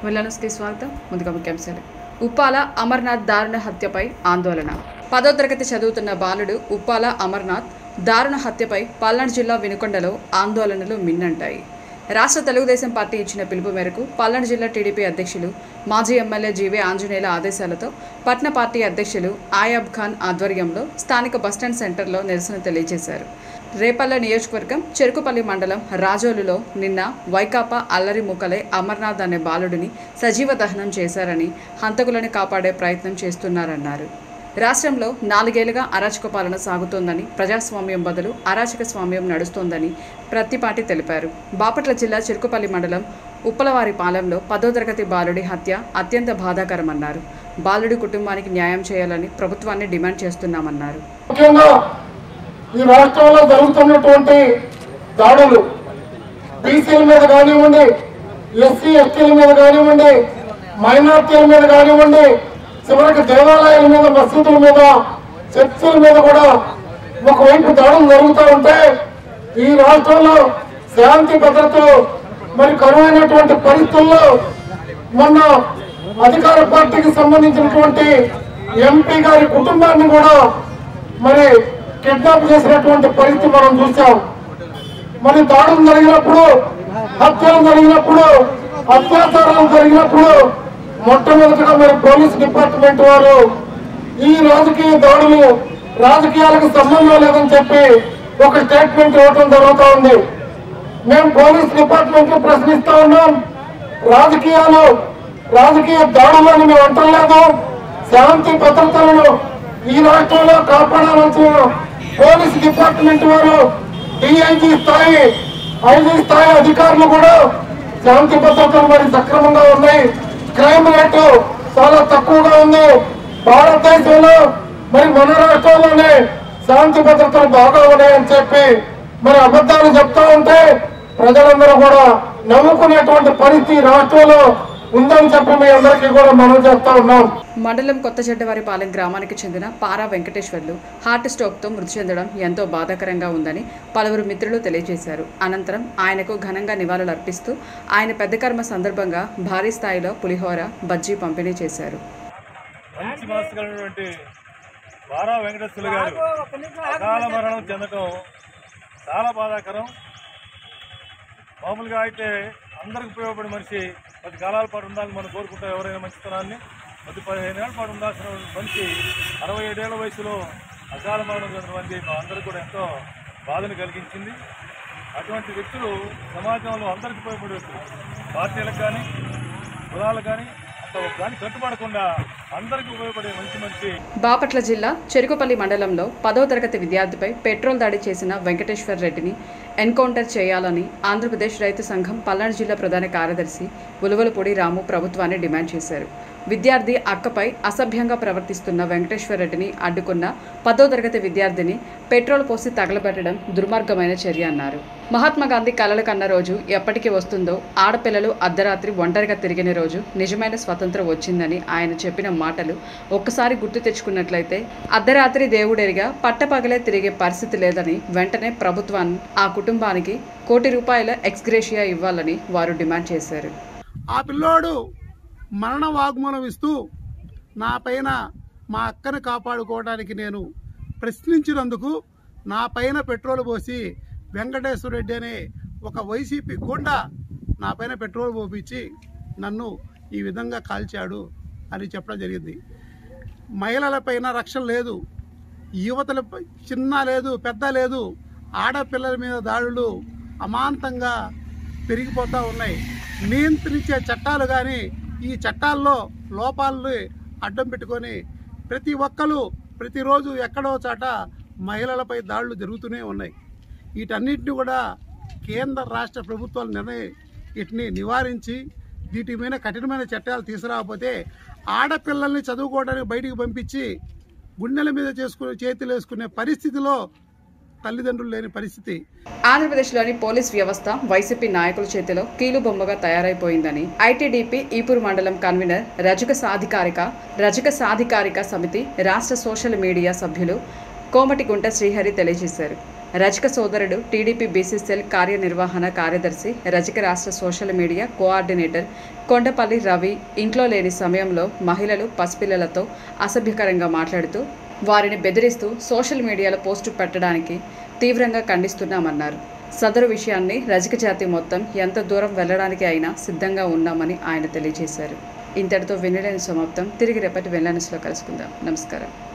వెల్లనస్కి స్వాగతం. ముందుగా ముఖ్యాంశాలు. ఉప్పాల అమర్నాథ్ దారుణ హత్యపై ఆందోళన. 10వ తరగతి చదువుతున్న బాలుడు ఉప్పాల అమర్నాథ్ దారుణ హత్యపై పల్నాడు జిల్లా వినుకొండలో ఆందోళనలు మిన్నంటాయి. రాష్ట్ర తెలుగుదేశం పార్టీ ఇచ్చిన పిలుపు మేరకు పల్నాడు జిల్లా టీడీపీ అధ్యక్షులు మాజీ ఎమ్మెల్యే జీవీ ఆంజనేయుల ఆదేశాలతో పట్న పార్టీ అధ్యక్షులు ఆయాబ్ ఖాన్ ఆధ్వర్యంలో స్థానిక బస్టాండ్ సెంటర్లో నిరసన తెలియజేశారు. రేపల్ల నియోజకవర్గం చెరుకుపల్లి మండలం రాజోలులో నిన్న వైకాపా అల్లరి ముక్కలే అమర్నాథ్ అనే బాలుడిని సజీవ దహనం చేశారని, హంతకులను కాపాడే ప్రయత్నం చేస్తున్నారన్నారు. రాష్ట్రంలో 4 ఏళ్లుగా అరాచక పాలన సాగుతోందని, ప్రజాస్వామ్యం బదులు అరాచక స్వామ్యం నడుస్తోందని ప్రత్తిపాటి తెలిపారు. బాపట్ల జిల్లా చెరుకుపల్లి మండలం ఉప్పలవారిపాలెంలో 10వ తరగతి బాలుడి హత్య అత్యంత బాధాకరమన్నారు. బాలుడి కుటుంబానికి న్యాయం చేయాలని ప్రభుత్వాన్ని డిమాండ్ చేస్తున్నామన్నారు. ఈ రాష్ట్రంలో జరుగుతున్నటువంటి దాడులు బీసీల మీద కానివ్వండి, ఎస్సీ ఎస్టీల మీద కానివ్వండి, మైనార్టీల మీద కానివ్వండి, చివరికి దేవాలయాల మీద, మసీదుల మీద, చర్చిల మీద కూడా ఒకవైపు దాడులు జరుగుతూ ఉంటే ఈ రాష్ట్రంలో శాంతి భద్రతలు మరి కరువైనటువంటి పరిస్థితుల్లో మొన్న అధికార పార్టీకి సంబంధించినటువంటి ఎంపీ గారి కుటుంబాన్ని కూడా మరి కిడ్నాప్ చేసినటువంటి పరిస్థితి మనం చూసాం. మరి దాడులు జరిగినప్పుడు, హత్యలు జరిగినప్పుడు, అత్యాచారాలు జరిగినప్పుడు మొట్టమొదటిగా మరి పోలీస్ డిపార్ట్మెంట్ వారు ఈ రాజకీయ దాడులు రాజకీయాలకు సంబంధం లేదని చెప్పి ఒక స్టేట్మెంట్ ఇవ్వడం జరుగుతూ ఉంది. మేము పోలీస్ డిపార్ట్మెంట్ ప్రశ్నిస్తా ఉన్నాం. రాజకీయ దాడులను మేము అంటలేదు. శాంతి భద్రతలను ఈ రాష్ట్రంలో కాపాడాల్సిన పోలీస్ డిపార్ట్మెంట్ వారు, డిఐజీ స్థాయి, ఐజీ స్థాయి అధికారులు కూడా శాంతి భద్రతలు మరి సక్రమంగా ఉన్నాయి. క్రైమ్ రేటు చాలా తక్కువగా ఉంది. భారతదేశంలో మరి మన రాష్ట్రంలోనే శాంతి భద్రతలు బాగా ఉన్నాయని చెప్పి మరి అబద్ధాలు చెప్తా ఉంటే ప్రజలందరూ కూడా నమ్ముకునేటువంటి పరిస్థితి రాష్ట్రంలో ఉందని చెప్పి మీ అందరికీ కూడా మనం చేస్తా ఉన్నాం. మండలం కొత్తచెడ్డవారిపాలెం గ్రామానికి చెందిన పారా వెంకటేశ్వర్లు హార్ట్ స్ట్రోక్తో మృతి చెందడం ఎంతో బాధాకరంగా ఉందని పలువురు మిత్రులు తెలియజేశారు. అనంతరం ఆయనకు ఘనంగా నివాళులు అర్పిస్తూ ఆయన పెద్ద కర్మ సందర్భంగా భారీ స్థాయిలో పులిహోర, బజ్జీ పంపిణీ చేశారు. పారా వెంకటేశ్వర్లు గారు అకాల మరణం చెందడం చాలా బాధాకరం. మామూలుగా అయితే అందరికి ఉపయోగపడే మనిషి 10 కాలాల పాటు ఉండాలని మనం కోరుకుంటాం. ఎవరైనా మంచితనాన్ని 15 ఏళ్ల పాటు ఉండాల్సిన మనిషి 67 ఏళ్ల వయసులో అకాల మరణం చెందడం మా అందరికీ కూడా ఎంతో బాధను కలిగించింది. అటువంటి వ్యక్తులు సమాజంలో అందరికీ ఉపయోగపడే వ్యక్తులు, పార్టీలకు కానీ కులాలకు కానీ కట్టుబడకుండా అందరికీ ఉపయోగపడే మంచి. బాపట్ల జిల్లా చెరుకుపల్లి మండలంలో 10వ తరగతి విద్యార్థిపై పెట్రోల్ దాడి చేసిన వెంకటేశ్వర్ రెడ్డిని ఎన్కౌంటర్ చేయాలని ఆంధ్రప్రదేశ్ రైతు సంఘం పల్నాడు జిల్లా ప్రధాన కార్యదర్శి ఉలువలపూడి రాము ప్రభుత్వాన్ని డిమాండ్ చేశారు. విద్యార్థి అక్కపై అసభ్యంగా ప్రవర్తిస్తున్న వెంకటేశ్వర్ రెడ్డిని అడ్డుకున్న 10వ తరగతి విద్యార్థిని పెట్రోల్ పోసి తగలబెట్టడం దుర్మార్గమైన చర్య అన్నారు. మహాత్మాగాంధీ కలలు కన్న రోజు ఎప్పటికీ వస్తుందో, ఆడపిల్లలు అర్ధరాత్రి ఒంటరిగా తిరిగిన రోజు నిజమైన స్వతంత్రం వచ్చిందని ఆయన చెప్పిన మాటలు ఒక్కసారి గుర్తు తెచ్చుకున్నట్లయితే అర్ధరాత్రి దేవుడెరిగా పట్టపగలే తిరిగే పరిస్థితి లేదని, వెంటనే ప్రభుత్వాన్ని ఆ కుటుంబానికి ₹1 కోటి ఎక్స్గ్రేషియా ఇవ్వాలని వారు డిమాండ్ చేశారు. ఆ పిల్లోడు మరణ వాగ్మూలం ఇస్తూ నా పైన మా అక్కను కాపాడుకోవడానికి నేను ప్రశ్నించినందుకు నా పైన పెట్రోల్ పోసి వెంకటేశ్వర రెడ్డి అనే ఒక వైసీపీ గుండా నా పైన పెట్రోల్ పోపించి నన్ను ఈ విధంగా కాల్చాడు అని చెప్పడం జరిగింది. మహిళల పైన రక్షణ లేదు, యువతల చిన్న లేదు, పెద్ద లేదు, ఆడపిల్లల మీద దాడులు అమాంతంగా పెరిగిపోతూ ఉన్నాయి. నియంత్రించే చట్టాలు కానీ ఈ చట్టాల్లో లోపాలని అడ్డం పెట్టుకొని ప్రతి ఒక్కరు ప్రతిరోజు ఎక్కడో చాట మహిళలపై దాడులు జరుగుతూనే ఉన్నాయి. వీటన్నిటిని కూడా కేంద్ర రాష్ట్ర ప్రభుత్వాలు వీటిని నివారించి వీటి మీద కఠినమైన చట్టాలు తీసుకురాకపోతే ఆడపిల్లల్ని చదువుకోవడానికి బయటికి పంపించి గుండెల మీద చేతులు వేసుకునే పరిస్థితిలో తల్లిదండ్రులు లేని పరిస్థితి. ఆంధ్రప్రదేశ్లోని పోలీస్ వ్యవస్థ వైసీపీ నాయకుల చేతిలో కీలుబొమ్మగా తయారైపోయిందని ఐటీడీపీ ఈపూరు మండలం కన్వీనర్ రజక సాధికారిక సమితి రాష్ట్ర సోషల్ మీడియా సభ్యులు కోమటిగుంట శ్రీహరి తెలియజేశారు. రజక సోదరుడు టీడీపీ బీసీ సెల్ కార్యనిర్వహణ కార్యదర్శి, రజక రాష్ట్ర social media coordinator Kondapalli Ravi ఇంట్లో లేని సమయంలో మహిళలు పసిపిల్లలతో అసభ్యకరంగా మాట్లాడుతూ వారిని బెదిరిస్తూ సోషల్ మీడియాలో పోస్టు పెట్టడానికి తీవ్రంగా ఖండిస్తున్నామన్నారు. సదరు విషయాన్ని రజక జాతి మొత్తం ఎంత దూరం వెళ్లడానికి అయినా సిద్ధంగా ఉన్నామని ఆయన తెలియజేశారు. ఇంతటితో వినలేని సమాప్తం. తిరిగి రేపటి వెల్లనస్లో కలుసుకుందాం. నమస్కారం.